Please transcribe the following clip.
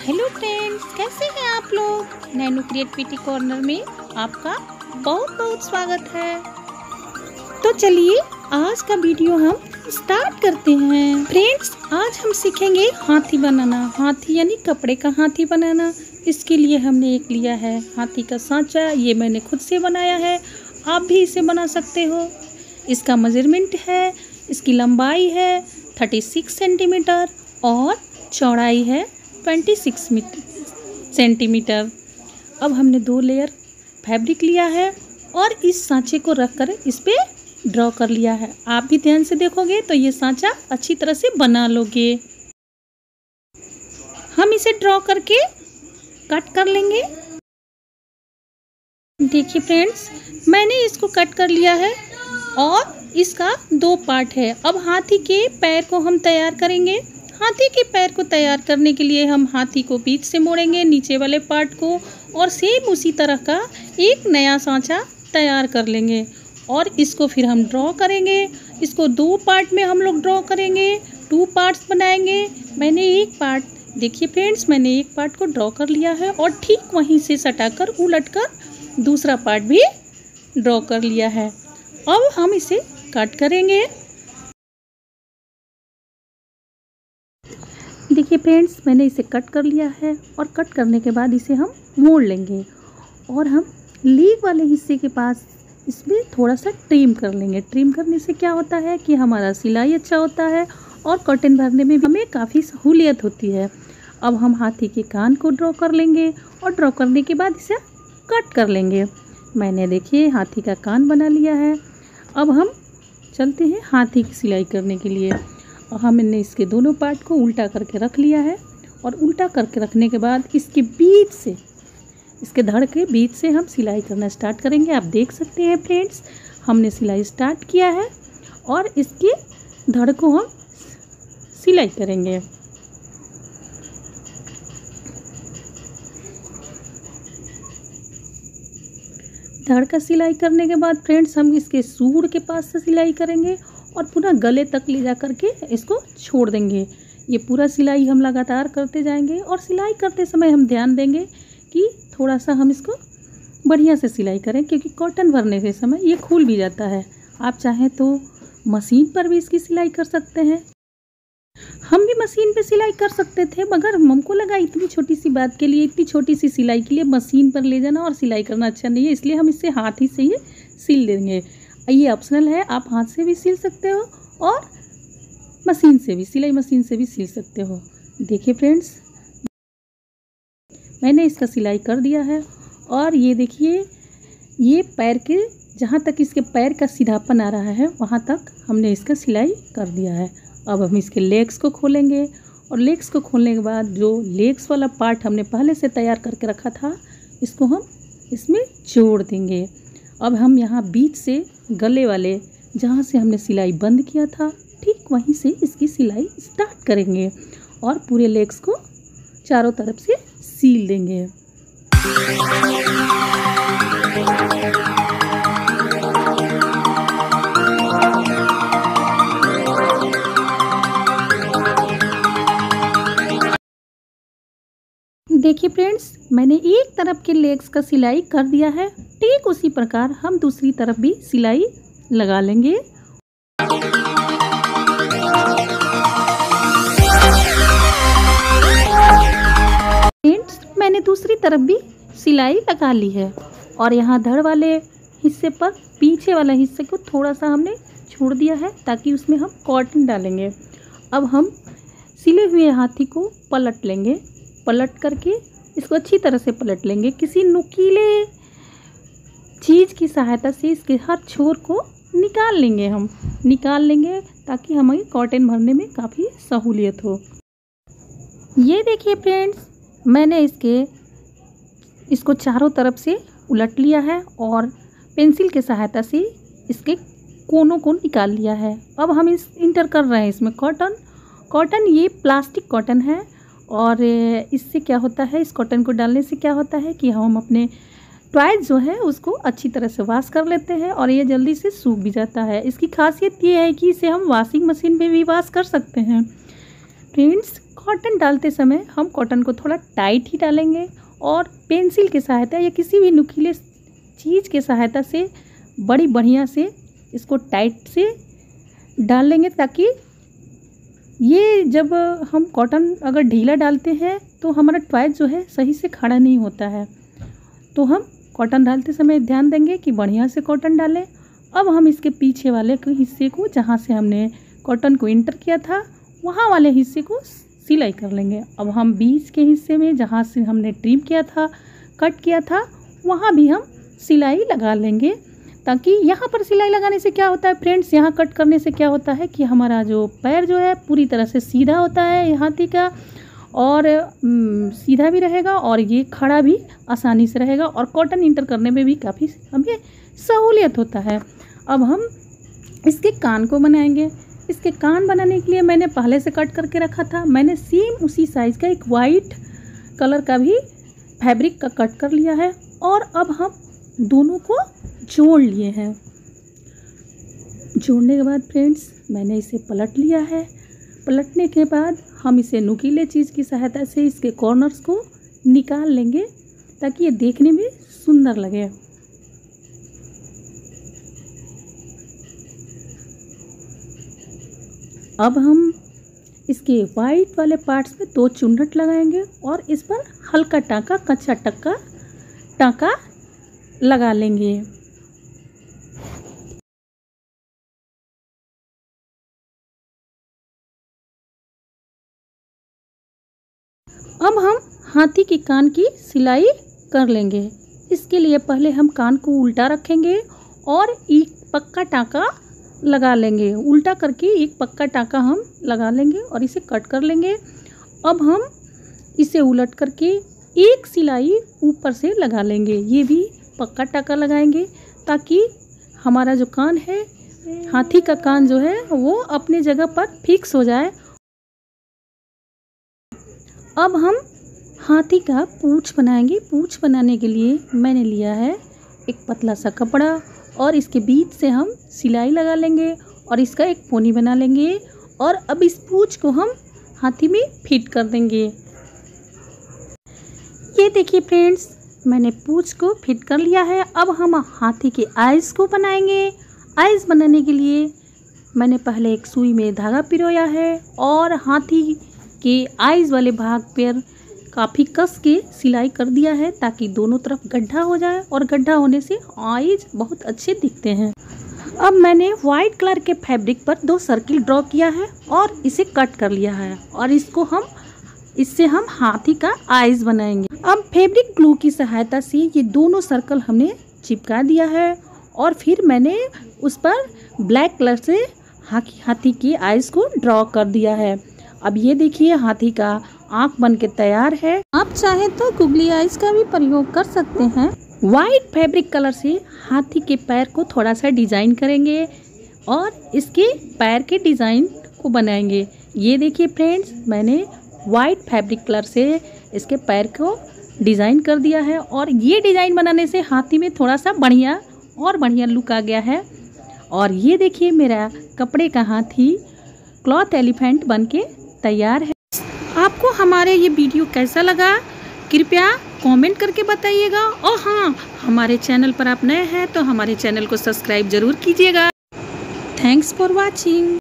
Hello friends, कैसे हैं आप लोग। नैनू क्रिएटिविटी कॉर्नर में आपका बहुत बहुत स्वागत है। तो चलिए आज का वीडियो हम स्टार्ट करते हैं। फ्रेंड्स, आज हम सीखेंगे हाथी बनाना। हाथी यानी कपड़े का हाथी बनाना। इसके लिए हमने एक लिया है हाथी का सांचा। ये मैंने खुद से बनाया है, आप भी इसे बना सकते हो। इसका मेजरमेंट है, इसकी लंबाई है 36 सेंटीमीटर और चौड़ाई है 26 सेंटीमीटर। अब हमने 2 लेयर फैब्रिक लिया है और इस सांचे को रखकर इस पे ड्रॉ कर लिया है। आप भी ध्यान से देखोगे तो ये सांचा अच्छी तरह से बना लोगे। हम इसे ड्रॉ करके कट कर लेंगे। देखिए फ्रेंड्स, मैंने इसको कट कर लिया है और इसका 2 पार्ट है। अब हाथी के पैर को हम तैयार करेंगे। हाथी के पैर को तैयार करने के लिए हम हाथी को बीच से मोड़ेंगे, नीचे वाले पार्ट को, और सेम उसी तरह का एक नया सांचा तैयार कर लेंगे और इसको फिर हम ड्रॉ करेंगे। इसको 2 पार्ट में हम लोग ड्रॉ करेंगे, 2 पार्ट्स बनाएंगे। मैंने एक पार्ट, देखिए फ्रेंड्स, मैंने एक पार्ट को ड्रॉ कर लिया है और ठीक वहीं से सटाकर उलटकर दूसरा पार्ट भी ड्रॉ कर लिया है। अब हम इसे कट करेंगे। देखिए फ्रेंड्स, मैंने इसे कट कर लिया है और कट करने के बाद इसे हम मोड़ लेंगे और हम लीफ वाले हिस्से के पास इसमें थोड़ा सा ट्रिम कर लेंगे। ट्रिम करने से क्या होता है कि हमारा सिलाई अच्छा होता है और कॉटन भरने में भी हमें काफ़ी सहूलियत होती है। अब हम हाथी के कान को ड्रॉ कर लेंगे और ड्रॉ करने के बाद इसे कट कर लेंगे। मैंने देखिए हाथी का कान बना लिया है। अब हम चलते हैं हाथी की सिलाई करने के लिए। और हमने इसके दोनों पार्ट को उल्टा करके रख लिया है और उल्टा करके रखने के बाद इसके बीच से, इसके धड़ के बीच से हम सिलाई करना स्टार्ट करेंगे। आप देख सकते हैं फ्रेंड्स, हमने सिलाई स्टार्ट किया है और इसके धड़ को हम सिलाई करेंगे। धड़ का सिलाई करने के बाद फ्रेंड्स हम इसके सूंड के पास से सिलाई करेंगे और पूरा गले तक ले जा करके इसको छोड़ देंगे। ये पूरा सिलाई हम लगातार करते जाएंगे और सिलाई करते समय हम ध्यान देंगे कि थोड़ा सा हम इसको बढ़िया से सिलाई करें, क्योंकि कॉटन भरने के समय ये खुल भी जाता है। आप चाहें तो मशीन पर भी इसकी सिलाई कर सकते हैं। हम भी मशीन पे सिलाई कर सकते थे, मगर हमको लगा इतनी छोटी सी बात के लिए, इतनी छोटी सी सिलाई के लिए मशीन पर ले जाना और सिलाई करना अच्छा नहीं है, इसलिए हम इसे हाथ ही से ही सिल देंगे। ये ऑप्शनल है, आप हाथ से भी सिल सकते हो और मशीन से भी, सिलाई मशीन से भी सिल सकते हो। देखिए फ्रेंड्स, मैंने इसका सिलाई कर दिया है और ये देखिए, ये पैर के जहाँ तक इसके पैर का सीधापन आ रहा है वहाँ तक हमने इसका सिलाई कर दिया है। अब हम इसके लेग्स को खोलेंगे और लेग्स को खोलने के बाद जो लेग्स वाला पार्ट हमने पहले से तैयार करके रखा था, इसको हम इसमें जोड़ देंगे। अब हम यहाँ बीच से गले वाले जहाँ से हमने सिलाई बंद किया था, ठीक वहीं से इसकी सिलाई स्टार्ट करेंगे और पूरे लेग्स को चारों तरफ से सील देंगे। देखिए फ्रेंड्स, मैंने एक तरफ के लेग्स का सिलाई कर दिया है, ठीक उसी प्रकार हम दूसरी तरफ भी सिलाई लगा लेंगे। फ्रेंड्स, मैंने दूसरी तरफ भी सिलाई लगा ली है और यहाँ धड़ वाले हिस्से पर पीछे वाले हिस्से को थोड़ा सा हमने छोड़ दिया है ताकि उसमें हम कॉटन डालेंगे। अब हम सिले हुए हाथी को पलट लेंगे, पलट करके इसको अच्छी तरह से पलट लेंगे। किसी नुकीले चीज़ की सहायता से इसके हर छोर को निकाल लेंगे, हम निकाल लेंगे ताकि हमें कॉटन भरने में काफ़ी सहूलियत हो। ये देखिए फ्रेंड्स, मैंने इसको चारों तरफ से उलट लिया है और पेंसिल के सहायता से इसके कोनों को निकाल लिया है। अब हम इंटर कर रहे हैं इसमें कॉटन। ये प्लास्टिक कॉटन है और इससे क्या होता है, इस कॉटन को डालने से क्या होता है कि हम अपने टॉयज जो है उसको अच्छी तरह से वॉश कर लेते हैं और ये जल्दी से सूख भी जाता है। इसकी खासियत ये है कि इसे हम वॉशिंग मशीन में भी वॉश कर सकते हैं। फ्रेंड्स, कॉटन डालते समय हम कॉटन को थोड़ा टाइट ही डालेंगे और पेंसिल की सहायता या किसी भी नुकीले चीज़ की सहायता से बड़ी बढ़िया से इसको टाइट से डाल लेंगे, ताकि ये जब हम कॉटन अगर ढीला डालते हैं तो हमारा टॉय जो है सही से खड़ा नहीं होता है। तो हम कॉटन डालते समय ध्यान देंगे कि बढ़िया से कॉटन डालें। अब हम इसके पीछे वाले के हिस्से को, जहाँ से हमने कॉटन को इंटर किया था, वहाँ वाले हिस्से को सिलाई कर लेंगे। अब हम बीच के हिस्से में, जहाँ से हमने ट्रिम किया था, कट किया था, वहाँ भी हम सिलाई लगा लेंगे। ताकि यहाँ पर सिलाई लगाने से क्या होता है फ्रेंड्स, यहाँ कट करने से क्या होता है कि हमारा जो पैर जो है पूरी तरह से सीधा होता है हाथी का, और सीधा भी रहेगा और ये खड़ा भी आसानी से रहेगा, और कॉटन इंटर करने में भी काफ़ी हमें सहूलियत होता है। अब हम इसके कान को बनाएंगे। इसके कान बनाने के लिए मैंने पहले से कट करके रखा था। मैंने सेम उसी साइज़ का एक वाइट कलर का भी फैब्रिक का कट कर लिया है, और अब हम दोनों को जोड़ लिए हैं। जोड़ने के बाद फ्रेंड्स मैंने इसे पलट लिया है। पलटने के बाद हम इसे नुकीले चीज़ की सहायता से इसके कॉर्नर्स को निकाल लेंगे, ताकि ये देखने में सुंदर लगे। अब हम इसके वाइट वाले पार्ट्स में 2 चुन्नट लगाएंगे और इस पर हल्का टाँका, कच्चा टाँका लगा लेंगे। अब हम हाथी के कान की सिलाई कर लेंगे। इसके लिए पहले हम कान को उल्टा रखेंगे और एक पक्का टाँका लगा लेंगे। उल्टा करके एक पक्का टाँका हम लगा लेंगे और इसे कट कर लेंगे। अब हम इसे उलट करके एक सिलाई ऊपर से लगा लेंगे। ये भी पक्का टाँका लगाएंगे, ताकि हमारा जो कान है, हाथी का कान जो है, वो अपने जगह पर फिक्स हो जाए। अब हम हाथी का पूँछ बनाएंगे। पूँछ बनाने के लिए मैंने लिया है एक पतला सा कपड़ा, और इसके बीच से हम सिलाई लगा लेंगे और इसका एक पोनी बना लेंगे, और अब इस पूँछ को हम हाथी में फिट कर देंगे। ये देखिए फ्रेंड्स, मैंने पूँछ को फिट कर लिया है। अब हम हाथी के आइज़ को बनाएंगे। आइज़ बनाने के लिए मैंने पहले एक सुई में धागा पिरोया है और हाथी के आइज़ वाले भाग पर काफ़ी कस के सिलाई कर दिया है, ताकि दोनों तरफ गड्ढा हो जाए, और गड्ढा होने से आइज़ बहुत अच्छे दिखते हैं। अब मैंने वाइट कलर के फैब्रिक पर 2 सर्किल ड्रॉ किया है और इसे कट कर लिया है, और इससे हम हाथी का आइज़ बनाएंगे। अब फैब्रिक ग्लू की सहायता से ये दोनों सर्कल हमने चिपका दिया है, और फिर मैंने उस पर ब्लैक कलर से हाथी के आइज़ को ड्रॉ कर दिया है। अब ये देखिए हाथी का आँख बन के तैयार है। आप चाहें तो गुगली आइज़ का भी प्रयोग कर सकते हैं। वाइट फैब्रिक कलर से हाथी के पैर को थोड़ा सा डिज़ाइन करेंगे और इसके पैर के डिज़ाइन को बनाएंगे। ये देखिए फ्रेंड्स, मैंने वाइट फैब्रिक कलर से इसके पैर को डिज़ाइन कर दिया है, और ये डिज़ाइन बनाने से हाथी में थोड़ा सा बढ़िया लुक आ गया है। और ये देखिए मेरा कपड़े का हाथी क्लॉथ एलिफेंट बन के तैयार है। आपको हमारे ये वीडियो कैसा लगा कृपया कमेंट करके बताइएगा, और हाँ, हमारे चैनल पर आप नए हैं तो हमारे चैनल को सब्सक्राइब जरूर कीजिएगा। Thanks for watching.